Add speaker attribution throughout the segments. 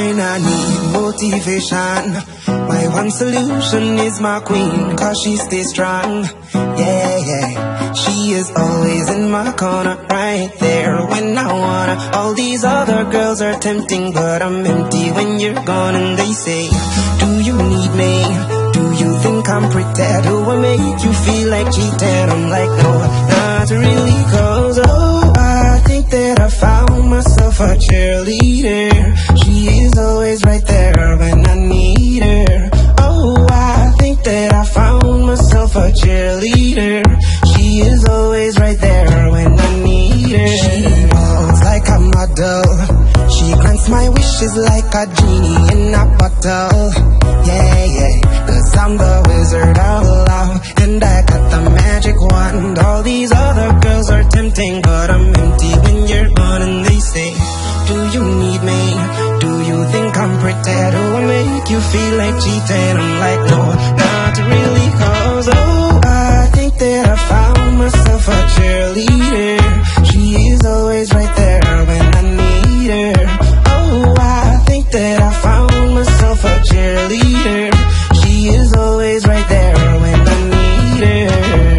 Speaker 1: when I need motivation. My one solution is my queen, cause she stays strong. Yeah, yeah, she is always in my corner, right there when I wanna. All these other girls are tempting, but I'm empty when you're gone. And they say, do you need me? Do you think I'm pretty? Do I make you feel like cheating? I'm like, no, not really, cause oh, I think that I found myself a cheerleader. She is always right there when I need her. Oh, I think that I found myself a cheerleader. She is always right there when I need her. She walks like a model. She grants my wishes like a genie in a bottle. Yeah, yeah, cause I'm the wizard of love, and I got the magic wand. All these other girls are tempting, but I'm empty when you're gone. And they say, do you need me? Do you think I'm pretty? Do I make you feel like cheating? I'm like, no, not really, cause oh, I think that I found myself a cheerleader. She is always right there when I need her. Oh, I think that I found myself a cheerleader. She is always right there when I need her.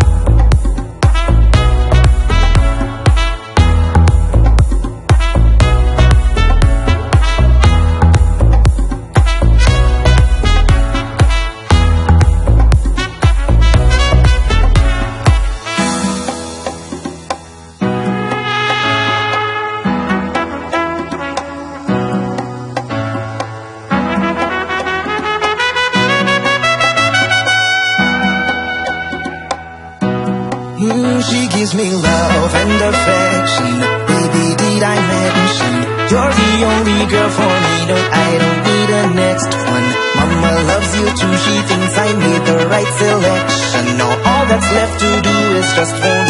Speaker 1: She gives me love and affection. Baby, did I mention you're the only girl for me? No, I don't need a next one. Mama loves you too. She thinks I made the right selection. Now all that's left to do is just for